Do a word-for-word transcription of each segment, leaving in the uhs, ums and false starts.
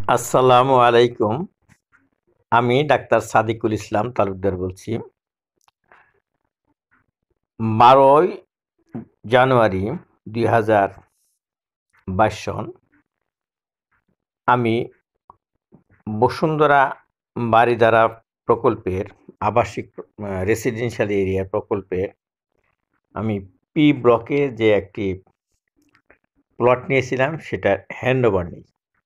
আসসালামু আলাইকুম। আমি ডাক্তার সাদেকুল ইসলাম তালুকদার বলছি। বারোই জানুয়ারি দুই হাজার বাইশ সন আমি বসুন্ধরা বারিধারা প্রকল্পের আবাসিক রেসিডেন্সিয়াল এরিয়া প্রকল্পের আমি পি ব্লকে যে একটি প্লট নিয়েছিলাম সেটা হ্যান্ড ওভার নিই।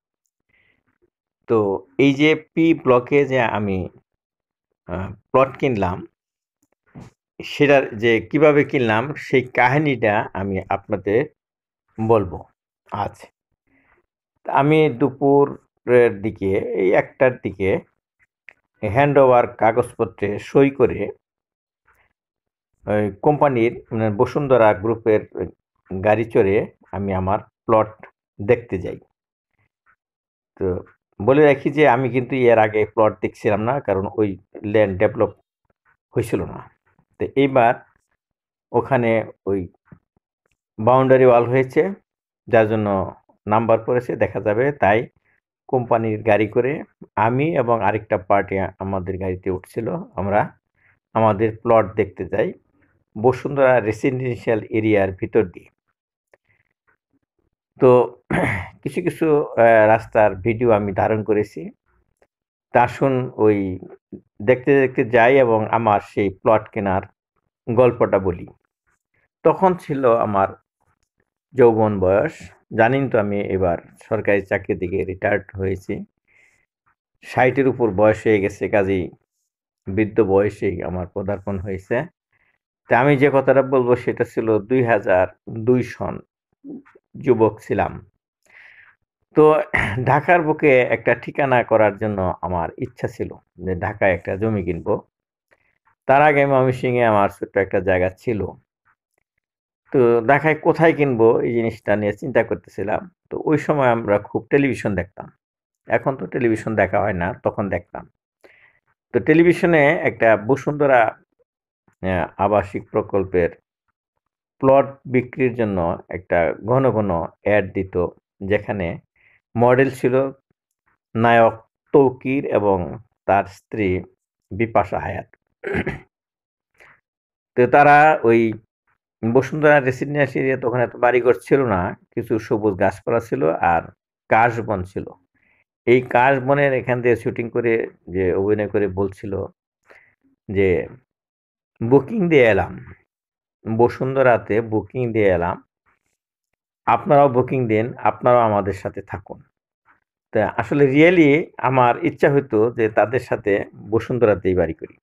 তো এই যে পি ব্লকে যে আমি প্লট কিনলাম, সেটার যে কিভাবে কিনলাম সেই কাহিনীটা আমি আপনাদের বলবো আজ। আমি দুপুরের দিকে এই একটার দিকে হ্যান্ড ওভার কাগজপত্রে সই করে ওই কোম্পানির মানে বসুন্ধরা গ্রুপের গাড়ি চড়ে আমি আমার প্লট দেখতে যাই। তো বলে রাখি যে আমি কিন্তু এর আগে প্লট দেখছিলাম না, কারণ ওই ল্যান্ড ডেভেলপ হয়েছিল না। তো এইবার ওখানে ওই বাউন্ডারি ওয়াল হয়েছে, যার জন্য নাম্বার পড়েছে দেখা যাবে। তাই কোম্পানির গাড়ি করে আমি এবং আরেকটা পার্টি আমাদের গাড়িতে উঠছিল। আমরা আমাদের প্লট দেখতে যাই বসুন্ধরা রেসিডেন্সিয়াল এরিয়ার ভিতর দিয়ে। তো কিছু কিছু রাস্তার ভিডিও আমি ধারণ করেছি। তা আসুন ওই দেখতে দেখতে যাই এবং আমার সেই প্লট কেনার গল্পটা বলি। তখন ছিল আমার যৌবন বয়স। জানেন তো আমি এবার সরকারি চাকরি থেকে রিটায়ার্ড হয়েছি। ষাটের উপর বয়স হয়ে গেছে, কাজেই বৃদ্ধ বয়সেই আমার পদার্পণ হয়েছে। তা আমি যে কথাটা বলবো সেটা ছিল দুই হাজার দুই সন, যুবক ছিলাম। তো ঢাকার বুকে একটা ঠিকানা করার জন্য আমার ইচ্ছা ছিল যে ঢাকায় একটা জমি কিনবো। তার আগে ময়মনসিংহে আমার ছোট্ট একটা জায়গা ছিল। তো ঢাকায় কোথায় কিনবো এই জিনিসটা নিয়ে চিন্তা করতেছিলাম। তো ওই সময় আমরা খুব টেলিভিশন দেখতাম। এখন তো টেলিভিশন দেখা হয় না, তখন দেখতাম। তো টেলিভিশনে একটা বসুন্ধরা আহ, আবাসিক প্রকল্পের প্লট বিক্রির জন্য একটা ঘন ঘন অ্যাড দিত, যেখানে মডেল ছিল নায়ক তৌকির এবং তার স্ত্রী বিপাশা হায়াত। তো তারা ওই বসুন্ধরা রেসিডেন্সিয়াল এরিয়া, তখন এত বাড়িঘর ছিল না, কিছু সবুজ গাছপালা ছিল আর কাশবন ছিল। এই কাশবনের এখান দিয়ে শুটিং করে যে অভিনয় করে বলছিল যে বুকিং দিয়ে এলাম, বসুন্ধরাতে বুকিং দিয়ে এলাম, আপনারাও বুকিং দিন, আপনারাও আমাদের সাথে থাকুন। তা আসলে রিয়েলি আমার ইচ্ছা হইতো যে তাদের সাথে বসুন্ধরাতেই বাড়ি করি।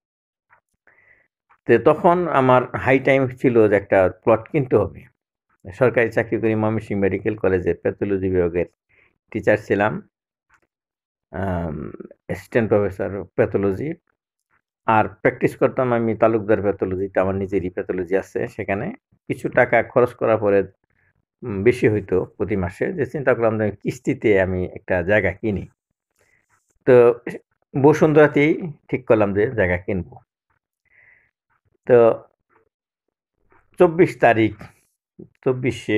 তো তখন আমার হাই টাইম ছিল যে একটা প্লট কিনতে হবে। সরকারি চাকরি করি, ময়মনসিংহ মেডিকেল কলেজে প্যাথোলজি বিভাগের টিচার ছিলাম, অ্যাসিস্ট্যান্ট প্রফেসর প্যাথোলজি। আর প্র্যাকটিস করতাম আমি তালুকদার প্যাথোলজিতে, আমার নিজেরই প্যাথোলজি আছে সেখানে। কিছু টাকা খরচ করার পরে উম, বেশি হইতো প্রতি মাসে, যে চিন্তা করলাম যে কিস্তিতে আমি একটা জায়গা কিনি। তো বসুন্ধরাতেই ঠিক করলাম যে জায়গা কিনবো। তো চব্বিশ তারিখ, চব্বিশে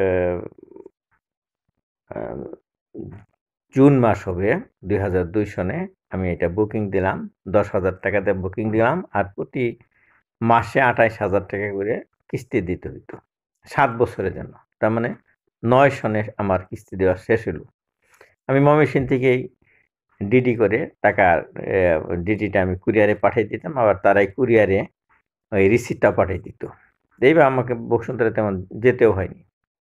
জুন মাস হবে দুই হাজার দুই সনে আমি এটা বুকিং দিলাম। দশ হাজার টাকাতে বুকিং দিলাম, আর প্রতি মাসে আঠাইশ হাজার টাকা করে কিস্তি দিতে হইতো সাত বছরের জন্য। তার মানে নয় সনে আমার কিস্তি দেওয়া শেষ হলো। আমি ময়মনসিংহ থেকেই ডিডি করে টাকার ডিডিটা আমি কুরিয়ারে পাঠিয়ে দিতাম, আবার তারাই কুরিয়ারে ওই রিসিপ্টটা পাঠিয়ে দিত। এইবার আমাকে বসুন্ধরা তেমন যেতেও হয়নি।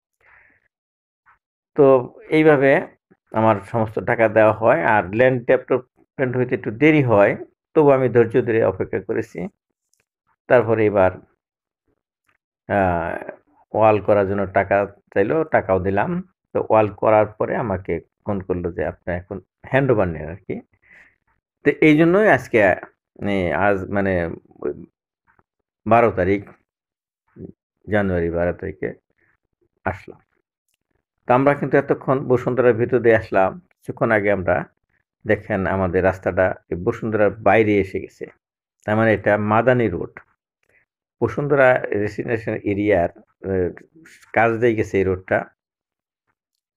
তো এইভাবে আমার সমস্ত টাকা দেওয়া হয়, আর ল্যান্ড ডেভেলপমেন্ট হইতে একটু দেরি হয়, তবু আমি ধৈর্য ধরে অপেক্ষা করেছি। তারপরে এবার ওয়াল করার জন্য টাকা চাইলো, টাকাও দিলাম। তো ওয়াল করার পরে আমাকে ফোন করলো যে আপনার এখন হ্যান্ড ওভার নেন আর কি। তো এই জন্যই আজকে আজ মানে বারো তারিখ জানুয়ারি বারো তারিখে আসলাম। তো আমরা কিন্তু এতক্ষণ বসুন্ধরার ভিতর দিয়ে আসলাম, কিছুক্ষণ আগে আমরা দেখেন আমাদের রাস্তাটা বসুন্ধরার বাইরে এসে গেছে। তার মানে এটা মাদানী রোড, বসুন্ধরা রেসিডেন্সিয়াল এরিয়ার কাজ দিয়ে গেছে এই রোডটা।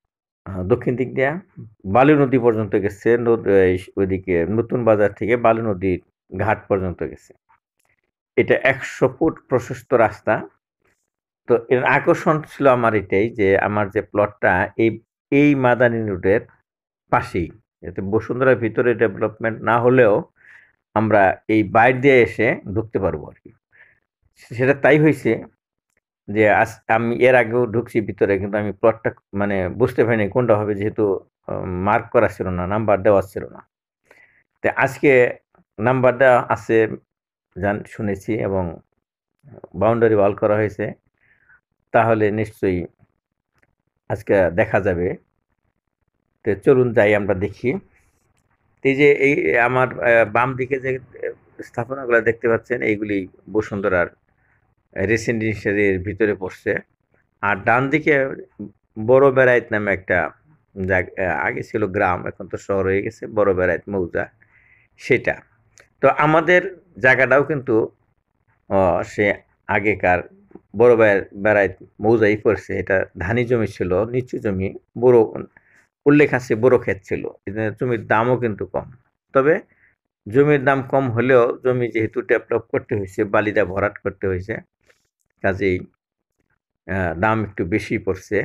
দক্ষিণ দিক দিয়ে বালু নদী পর্যন্ত গেছে, ওইদিকে নতুন বাজার থেকে বালু নদীর ঘাট পর্যন্ত গেছে। এটা একশো ফুট প্রশস্ত রাস্তা। তো এর আকর্ষণ ছিল আমার এটাই যে আমার যে প্লটটা এই এই মাদানী রোডের পাশেই, যাতে বসুন্ধরার ভিতরে ডেভেলপমেন্ট না হলেও আমরা এই বাইরে দিয়ে এসে ঢুকতে পারবো আর কি। সেটা তাই হয়েছে যে আজ আমি এর আগেও ঢুকছি ভিতরে, কিন্তু আমি প্লটটা মানে বুঝতে পারিনি কোনটা হবে, যেহেতু মার্ক করা ছিল না, নাম্বার দেওয়া ছিল না। তো আজকে নাম্বার দেওয়া আছে জান শুনেছি, এবং বাউন্ডারি ওয়াল করা হয়েছে, তাহলে নিশ্চয়ই আজকে দেখা যাবে। তো চলুন যাই আমরা দেখি। এই যে এই আমার বাম দিকে যে স্থাপনাগুলো দেখতে পাচ্ছেন, এইগুলি বসুন্ধরার রেসিডেন্সিয়ালের ভিতরে পড়ছে। আর ডান দিকে বড় বেড়াইত নামে একটা জায়গা, আগে ছিল গ্রাম, এখন তো শহর হয়ে গেছে, বড় বেড়াইত মৌজা সেটা। তো আমাদের জায়গাটাও কিন্তু সে আগেকার বড় বেড়াইত মৌজাই পড়ছে। এটা ধানি জমি ছিল, নিচু জমি, বড় উল্লেখ আছে বড় ক্ষেত ছিল। জমির দামও কিন্তু কম, তবে জমির দাম কম হলেও জমি যেহেতু ডেভেলপ করতে হয়েছে, বালিদা ভরাট করতে হয়েছে, কাজেই দাম একটু বেশি পড়ছে।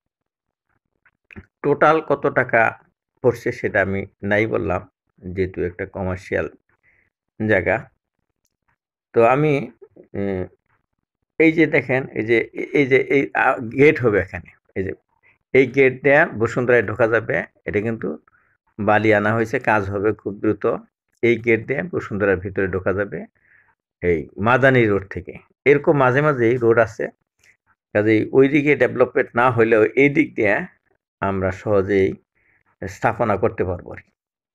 টোটাল কত টাকা পড়ছে সেটা আমি নাই বললাম, যেহেতু একটা কমার্শিয়াল জায়গা। তো আমি এই যে দেখেন, এই যে এই যে এই গেট হবে এখানে, এই যে এই গেট দেয়া বসুন্ধরায় ঢোকা যাবে। এটা কিন্তু বালি আনা হয়েছে, কাজ হবে খুব দ্রুত। এই গেট দিয়ে বসুন্ধরার ভিতরে ঢোকা যাবে এই মাদানী রোড থেকে। এরকম মাঝে মাঝেই রোড আছে, কাজেই ওই দিকে ডেভেলপমেন্ট না হলেও এই দিক দিয়ে আমরা সহজেই স্থাপনা করতে পারবো আর কি।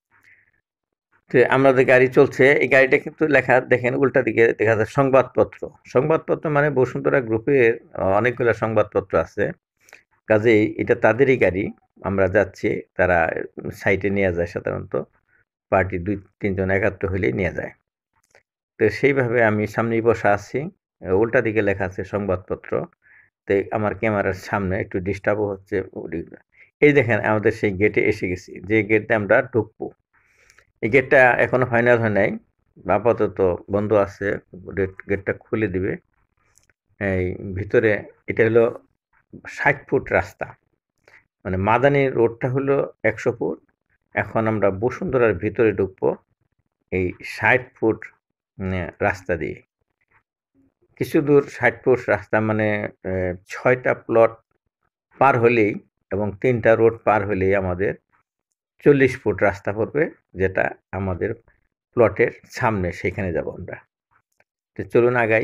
তো আমাদের গাড়ি চলছে, এই গাড়িটা কিন্তু লেখা দেখেন উল্টা দিকে দেখা যায় সংবাদপত্র। সংবাদপত্র মানে বসুন্ধরা গ্রুপের অনেকগুলো সংবাদপত্র আছে, কাজেই এটা তাদেরই গাড়ি। আমরা যাচ্ছি, তারা সাইটে নিয়ে যায়, সাধারণত পার্টি দুই তিনজন একাত্র হলেই নিয়ে যায়। তো সেইভাবে আমি সামনেই বসা আছি, উল্টা দিকে লেখা আছে সংবাদপত্র। তো আমার ক্যামেরার সামনে একটু ডিস্টার্বও হচ্ছে। এই দেখেন আমাদের সেই গেটে এসে গেছি, যে গেটে আমরা ঢুকবো। এই গেটটা এখনো ফাইনাল হয় নাই, আপাতত বন্ধ আছে, গেটটা খুলে দিবে। এই ভিতরে এটা হলো ষাট ফুট রাস্তা, মানে মাদানী রোডটা হলো একশো ফুট। এখন আমরা বসুন্ধরার ভিতরে ঢুকবো এই ষাট ফুট রাস্তা দিয়ে। কিছু দূর ষাট ফুট রাস্তা মানে ছয়টা প্লট পার হলেই এবং তিনটা রোড পার হলেই আমাদের চল্লিশ ফুট রাস্তা পড়বে, যেটা আমাদের প্লটের সামনে, সেখানে যাব আমরা। তো চলুন আগাই।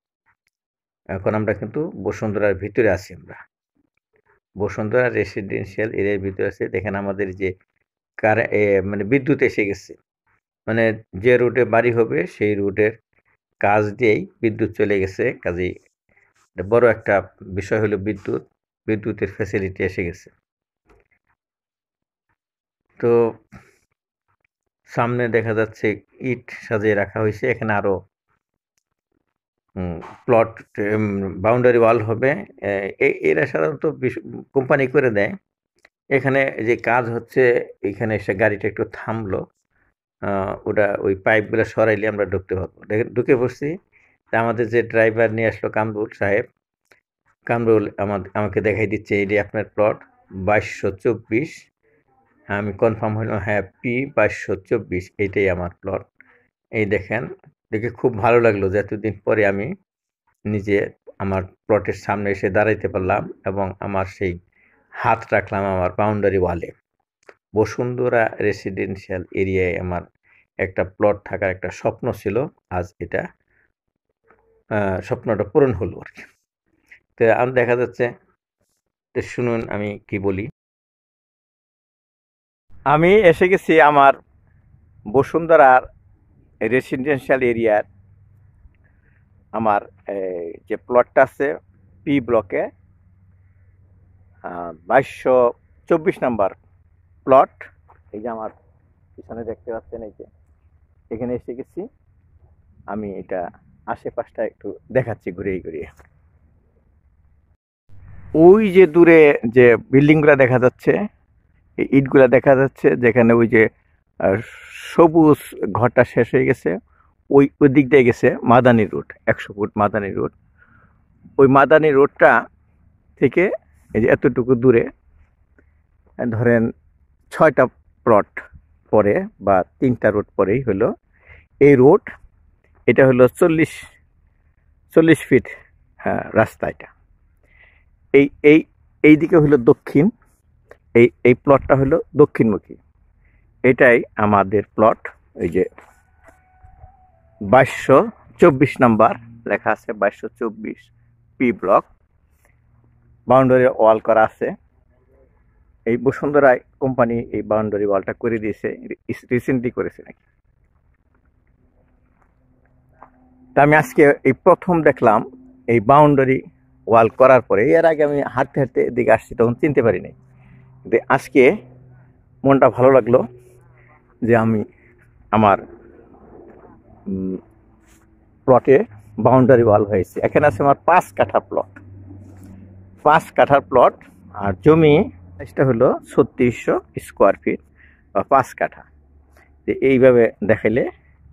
এখন আমরা কিন্তু বসুন্ধরার ভিতরে আছি, আমরা বসুন্ধরা রেসিডেন্সিয়াল এরিয়ার ভিতরে আছি। দেখেন আমাদের যে কারে মানে বিদ্যুৎ এসে গেছে, মানে যে রুটে বাড়ি হবে সেই রুটের কাজ দিয়েই বিদ্যুৎ চলে গেছে। কাজেই বড় একটা বিষয় হলো বিদ্যুৎ, বিদ্যুতের ফ্যাসিলিটি এসে গেছে। তো সামনে দেখা যাচ্ছে ইট সাজিয়ে রাখা হয়েছে, এখানে আরো প্লট বাউন্ডারি ওয়াল হবে। এরা সাধারণত কোম্পানি করে দেয়। এখানে যে কাজ হচ্ছে, এখানে এসে গাড়িটা একটু থামলো, ওটা ওই পাইপগুলো সরাইলে আমরা ঢুকতে পারবো। ঢুকে পড়ছি। তা আমাদের যে ড্রাইভার নিয়ে আসলো কামরুল সাহেব, কামরুল আমাদের আমাকে দেখাই দিচ্ছে এই যে আপনার প্লট বাইশশো চব্বিশ। আমি কনফার্ম হলাম, হ্যাঁ পি বাইশশো চব্বিশ এইটাই আমার প্লট। এই দেখেন, দেখে খুব ভালো লাগলো যে এতদিন পরে আমি নিজে আমার প্লটের সামনে এসে দাঁড়াইতে পারলাম এবং আমার সেই হাত রাখলাম আমার বাউন্ডারি ওয়ালে। বসুন্ধরা রেসিডেন্সিয়াল এরিয়ায় আমার একটা প্লট থাকার একটা স্বপ্ন ছিল, আজ এটা স্বপ্নটা পূরণ হলো আর কি। তো আমি দেখা যাচ্ছে, শুনুন আমি কি বলি। আমি এসে গেছি আমার বসুন্ধরার রেসিডেন্সিয়াল এরিয়ার আমার যে প্লটটা আছে পি ব্লকে বাইশশো চব্বিশ নাম্বার প্লট। এই যে আমার পিছনে দেখতে পাচ্ছেন, এই যে এখানে এসে গেছি আমি। এটা আশেপাশটা একটু দেখাচ্ছি ঘুরিয়ে ঘুরিয়ে। ওই যে দূরে যে বিল্ডিংগুলো দেখা যাচ্ছে, এই ইটগুলা দেখা যাচ্ছে, যেখানে ওই যে সবুজ ঘরটা শেষ হয়ে গেছে, ওই ওই দিক দিয়ে গেছে মাদানী রোড, একশো ফুট মাদানী রোড। ওই মাদানী রোডটা থেকে এই যে এতটুকু দূরে ধরেন ছয়টা প্লট পরে বা তিনটা রোড পরেই হলো এই রোড। এটা হলো চল্লিশ চল্লিশ ফিট হ্যাঁ রাস্তা। এটা এই এই এই দিকে হলো দক্ষিণ, এই এই প্লটটা হলো দক্ষিণমুখী। এটাই আমাদের প্লট। এই যে বাইশশো চব্বিশ নাম্বার লেখা আছে, বাইশশো চব্বিশ পি ব্লক। বাউন্ডারি ওয়াল করা আছে। এই বসুন্ধরায় কোম্পানি এই বাউন্ডারি ওয়ালটা করে দিয়েছে, রিসেন্টলি করেছে নাকি। তা আমি আজকে এই প্রথম দেখলাম এই বাউন্ডারি ওয়াল করার পরে। এর আগে আমি হাঁটতে হাঁটতে এদিকে আসছি, তখন চিনতে পারি নাই। কিন্তু আজকে মনটা ভালো লাগলো যে আমি আমার প্লটে বাউন্ডারি ওয়াল হয়েছে। এখানে আছে আমার পাঁচ কাঠা প্লট, পাঁচ কাঠার প্লট। আর জমি এটা হলো ছত্রিশশো স্কোয়ার ফিট বা পাঁচ কাঠা। এইভাবে দেখাইলে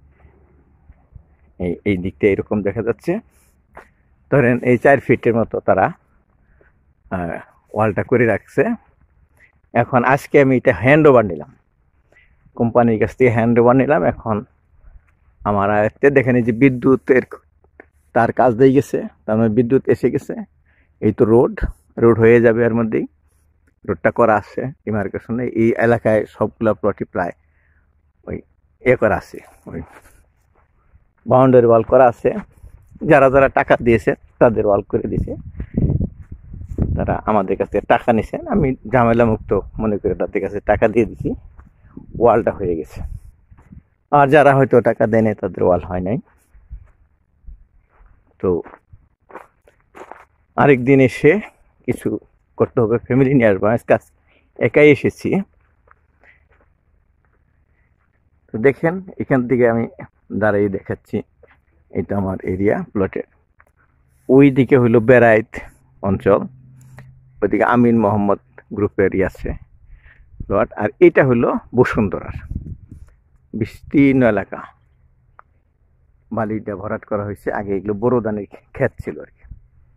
এই এই দিকটা এরকম দেখা যাচ্ছে। ধরেন এই চার ফিটের মতো তারা ওয়ালটা করে রাখছে। এখন আজকে আমি এটা হ্যান্ড ওভার নিলাম, কোম্পানির কাছ থেকে হ্যান্ড ওভার নিলাম। এখন আমার আয়ত্তে দেখেন এই যে বিদ্যুতের তার কাজ দিয়ে গেছে, তার মানে বিদ্যুৎ এসে গেছে। এই তো রোড রোড হয়ে যাবে এর মধ্যেই, রোডটা করা আছে ইমার্কেশনে। এই এলাকায় সবগুলা প্লটই প্রায় ওই এ করা আছে, ওই বাউন্ডারি ওয়াল করা আছে। যারা যারা টাকা দিয়েছে তাদের ওয়াল করে দিয়েছে, তারা আমাদের কাছে টাকা নিছেন। আমি ঝামেলা মুক্ত মনে করে তাদের কাছে টাকা দিয়ে দিছি, ওয়ালটা হয়ে গেছে। আর যারা হয়তো টাকা দেয় নাই তাদের ওয়াল হয় নাই। তো আরেকদিন এসে কিছু করতে হবে, ফ্যামিলি নিয়ে আসবো। আজকে একাই এসেছি। তো দেখেন এখান থেকে আমি দাঁড়িয়ে দেখাচ্ছি, এটা আমার এরিয়া প্লটের। ওই দিকে হইল বেড়াইত অঞ্চল, ওইদিকে আমিন মোহাম্মদ গ্রুপের ই আছে প্লট। আর এটা হলো বসুন্ধরার বিস্তীর্ণ এলাকা, বালিটা ভরাট করা হয়েছে। আগে এগুলো বড় ধানের ক্ষেত ছিল আর কি।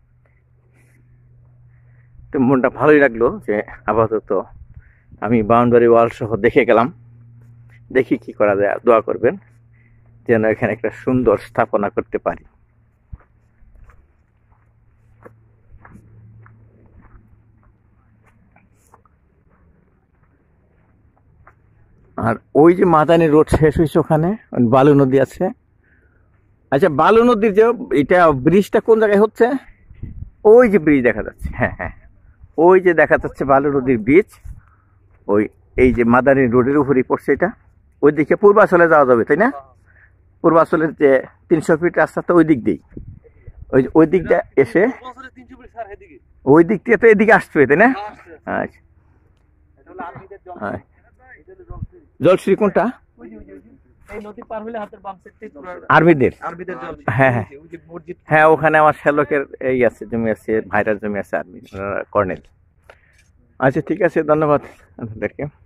তো মনটা ভালোই লাগলো যে আপাতত আমি বাউন্ডারি ওয়াল সহ দেখে গেলাম। দেখি কি করা যায়, দোয়া করবেন যেন এখানে একটা সুন্দর স্থাপনা করতে পারি। আর ওই যে মাদানী রোড শেষ হয়েছে, ওখানে বালু নদী আছে। আচ্ছা, বালু নদীর যে এটা ব্রিজটা কোন জায়গায় হচ্ছে? ওই যে ব্রিজ দেখা যাচ্ছে, হ্যাঁ হ্যাঁ, ওই যে দেখা যাচ্ছে বালু নদীর ব্রিজ। ওই এই যে মাদানী রোডের উপরেই পড়ছে এটা। ওই দিকে পূর্বাচলে যাওয়া যাবে, তাই না? পূর্বাচলের যে তিনশো ফিট রাস্তা তো ওই দিক দিয়েই, ওই ওই দিকটা এসে ওই দিক দিয়ে তো এদিকে আসবে, তাই না? আচ্ছা, জলশ্রী কোনটা? আরবিদের, হ্যাঁ হ্যাঁ হ্যাঁ, ওখানে আমার শ্যালকের এই আছে, জমি আছে, ভাইরার জমি আছে আর্মি কর্নেল। আচ্ছা ঠিক আছে, ধন্যবাদ আপনাদেরকে।